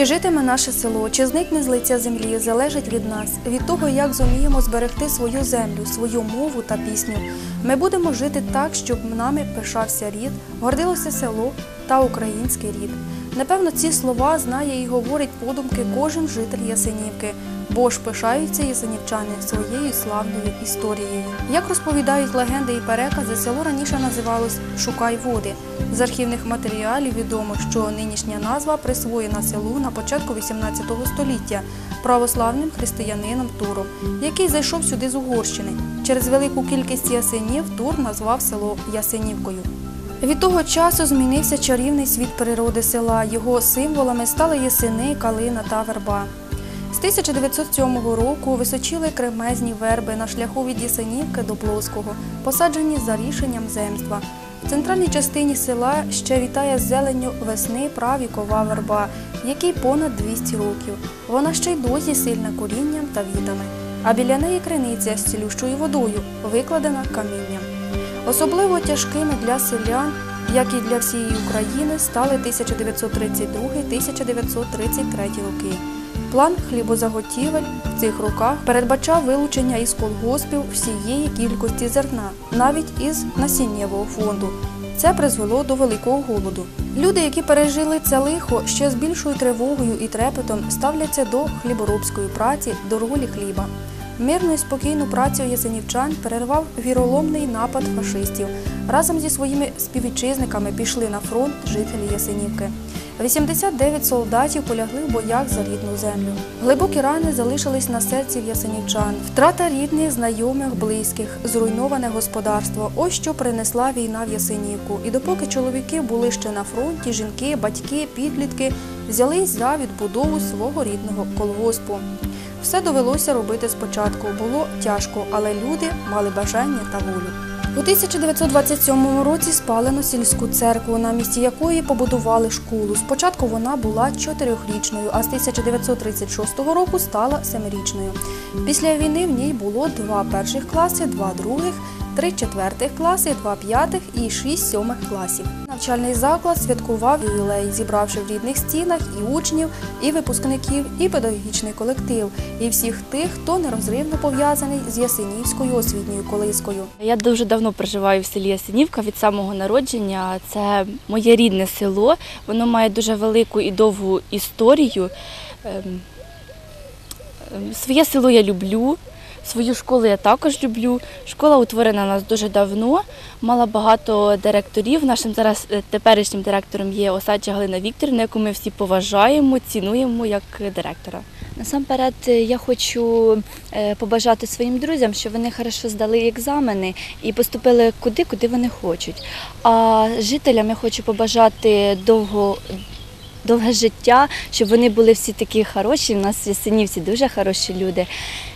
Чи житиме наше село, чи зникне з лиця землі, залежить від нас, від того, як зуміємо зберегти свою землю, свою мову та пісню. Ми будемо жити так, щоб нами пишався рід, гордилося село та український рід. Напевно, ці слова знає і говорить подумки кожен житель Ясенівки, бо ж пишаються ясенівчани своєю славною історією. Як розповідають легенди і перекази, село раніше називалось «Шукай води». З архівних матеріалів відомо, що нинішня назва присвоєна селу на початку XVIII століття православним християнином Туром, який зайшов сюди з Угорщини. Через велику кількість ясенів Тур назвав село Ясенівкою. Від того часу змінився чарівний світ природи села. Його символами стали ясени, калина та верба. З 1907 року височили кремезні верби на шляху від Ясенівки до Плоского, посаджені за рішенням земства. В центральній частині села ще вітає зеленню весни правікова верба, якій понад 200 років. Вона ще й досі сильна корінням та вітами, а біля неї криниця з цілющою водою, викладена камінням. Особливо тяжкими для селян, як і для всієї України, стали 1932-1933 роки. План хлібозаготівель в цих роках передбачав вилучення із колгоспів всієї кількості зерна, навіть із насіннєвого фонду. Це призвело до великого голоду. Люди, які пережили це лихо, ще з більшою тривогою і трепетом ставляться до хліборобської праці, до ролі хліба. Мирну і спокійну працю ясенівчан перервав віроломний напад фашистів. Разом зі своїми співвітчизниками пішли на фронт жителі Ясенівки. 89 солдатів полягли в боях за рідну землю. Глибокі рани залишились на серці в ясенівчан. Втрата рідних, знайомих, близьких, зруйноване господарство – ось що принесла війна в Ясенівку. І допоки чоловіки були ще на фронті, жінки, батьки, підлітки взялись за відбудову свого рідного колгоспу. Все довелося робити спочатку. Було тяжко, але люди мали бажання та волю. У 1927 році спалено сільську церкву, на місці якої побудували школу. Спочатку вона була 4-річною, а з 1936 року стала 7-річною. Після війни в ній було 2 перших класи, 2 других, 3 четвертих класи, 2 п'ятих і 6 сьомих класів. Навчальний заклад святкував ювілей, зібравши в рідних стінах і учнів, і випускників, і педагогічний колектив, і всіх тих, хто нерозривно пов'язаний з Ясенівською освітньою колискою. Я дуже давно проживаю в селі Ясенівка від самого народження. Це моє рідне село, воно має дуже велику і довгу історію. Своє село я люблю. Свою школу я також люблю. Школа утворена у нас дуже давно, мала багато директорів. Нашим зараз теперішнім директором є Осадча Галина Вікторівна, яку ми всі поважаємо, цінуємо як директора. Насамперед я хочу побажати своїм друзям, щоб вони хорошо здали екзамени і поступили куди вони хочуть. А жителям я хочу побажати довге життя, щоб вони були всі такі хороші. У нас в Ясенівці дуже хороші люди.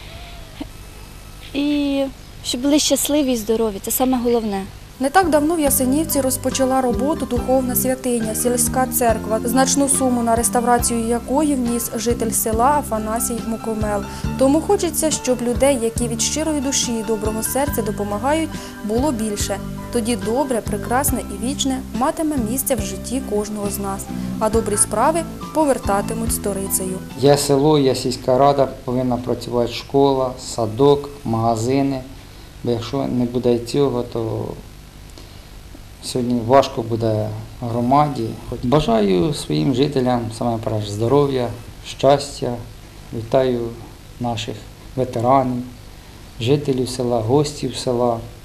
І щоб були щасливі і здорові, це саме головне. Не так давно в Ясенівці розпочала роботу духовна святиня, сільська церква, значну суму на реставрацію якої вніс житель села Афанасій Мукомел. Тому хочеться, щоб людей, які від щирої душі і доброго серця допомагають, було більше. Тоді добре, прекрасне і вічне матиме місце в житті кожного з нас, а добрі справи повертатимуть сторицею. Є село, є сільська рада, повинна працювати школа, садок, магазини. Бо якщо не буде цього, то сьогодні важко буде громаді. Бажаю своїм жителям саме перше здоров'я, щастя. Вітаю наших ветеранів, жителів села, гостів села.